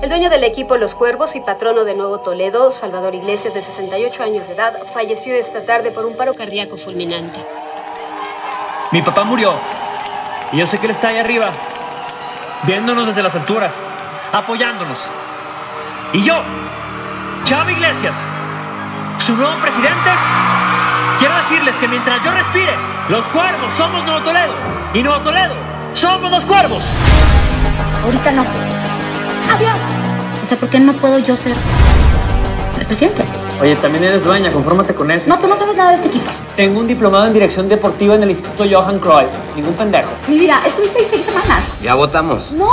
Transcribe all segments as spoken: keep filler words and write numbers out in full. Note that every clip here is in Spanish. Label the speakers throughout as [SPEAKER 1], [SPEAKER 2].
[SPEAKER 1] El dueño del equipo Los Cuervos y patrono de Nuevo Toledo, Salvador Iglesias, de sesenta y ocho años de edad, falleció esta tarde por un paro cardíaco fulminante.
[SPEAKER 2] Mi papá murió y yo sé que él está ahí arriba, viéndonos desde las alturas, apoyándonos. Y yo, Chava Iglesias, su nuevo presidente, quiero decirles que mientras yo respire, los Cuervos somos Nuevo Toledo y Nuevo Toledo somos los Cuervos.
[SPEAKER 3] Ahorita no. Adiós. O sea, ¿por qué no puedo yo ser el presidente?
[SPEAKER 4] Oye, también eres dueña, confórmate con eso.
[SPEAKER 3] No, tú no sabes nada de este equipo.
[SPEAKER 4] Tengo un diplomado en dirección deportiva en el Instituto Johan Cruyff. Ningún pendejo.
[SPEAKER 3] Mi vida, estuviste ahí seis semanas.
[SPEAKER 5] Ya votamos.
[SPEAKER 3] ¡No!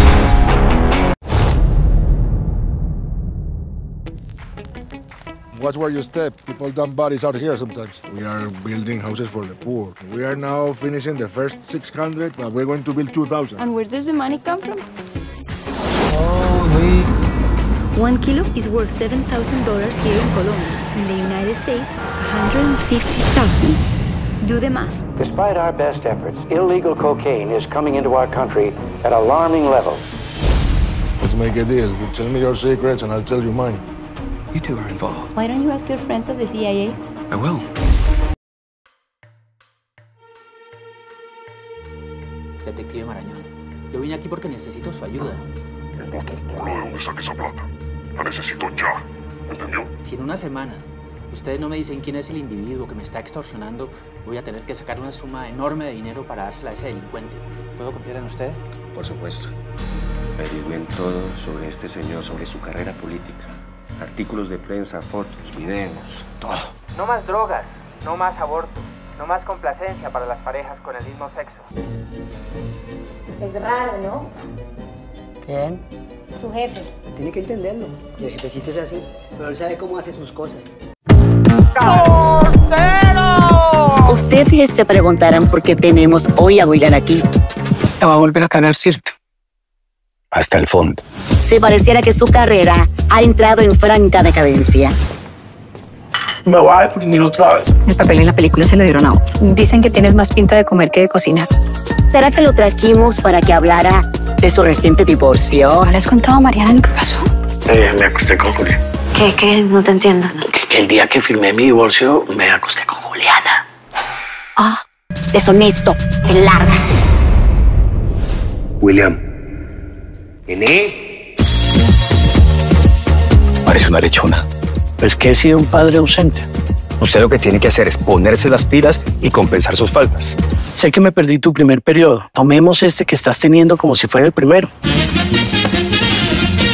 [SPEAKER 6] Watch where you step. People dump bodies out here sometimes. We are building houses for the poor. We are now finishing the first six hundred, but we're going to build two thousand.
[SPEAKER 7] And where does the money come from?
[SPEAKER 4] Holy.
[SPEAKER 8] One kilo is worth seven thousand dollars here in Colombia. In the United States, one hundred fifty thousand. Do the math.
[SPEAKER 9] Despite our best efforts, illegal cocaine is coming into our country at alarming levels.
[SPEAKER 6] Let's make a deal. You tell me your secrets and I'll tell you mine.
[SPEAKER 5] You two are involved.
[SPEAKER 7] Why don't you ask your friends at the C I A?
[SPEAKER 5] I will.
[SPEAKER 10] Detective Marañón, yo vine aquí porque necesito su ayuda.
[SPEAKER 11] Encuentro un culo de dónde saque esa plata. La necesito ya. ¿Entendió?
[SPEAKER 10] Si en una semana ustedes no me dicen quién es el individuo que me está extorsionando, voy a tener que sacar una suma enorme de dinero para dársela a ese delincuente. ¿Puedo confiar en usted?
[SPEAKER 5] Por supuesto. Averigüen todo sobre este señor, sobre su carrera política. Artículos de prensa, fotos, videos, todo.
[SPEAKER 10] No más drogas, no más aborto, no más complacencia para las parejas con el mismo sexo.
[SPEAKER 3] Es raro, ¿no?
[SPEAKER 12] ¿Quién?
[SPEAKER 3] Tu jefe.
[SPEAKER 12] Tiene que entenderlo. Y el jefecito es así, pero él sabe cómo hace sus cosas.
[SPEAKER 13] ¡Portero! Ustedes se preguntarán por qué tenemos hoy a William aquí.
[SPEAKER 4] La va a volver a ganar, ¿cierto?
[SPEAKER 5] Hasta el fondo.
[SPEAKER 13] Se pareciera que su carrera ha entrado en franca decadencia.
[SPEAKER 4] Me voy a deprimir otra vez.
[SPEAKER 8] El papel en la película se lo dieron a otro. Dicen que tienes más pinta de comer que de cocinar.
[SPEAKER 13] ¿Será que lo trajimos para que hablara de su reciente divorcio?
[SPEAKER 8] ¿No le has contado a Mariana lo que pasó?
[SPEAKER 5] Eh, me acosté con Julián.
[SPEAKER 8] ¿Qué? ¿Qué? No te entiendo.
[SPEAKER 5] Que, que el día que firmé mi divorcio, me acosté con Juliana.
[SPEAKER 13] Ah, deshonesto, en largas.
[SPEAKER 5] William. ¿Vení? Parece una lechona.
[SPEAKER 4] Es que he sido un padre ausente.
[SPEAKER 14] Usted lo que tiene que hacer es ponerse las pilas y compensar sus faltas.
[SPEAKER 4] Sé que me perdí tu primer periodo. Tomemos este que estás teniendo como si fuera el primero.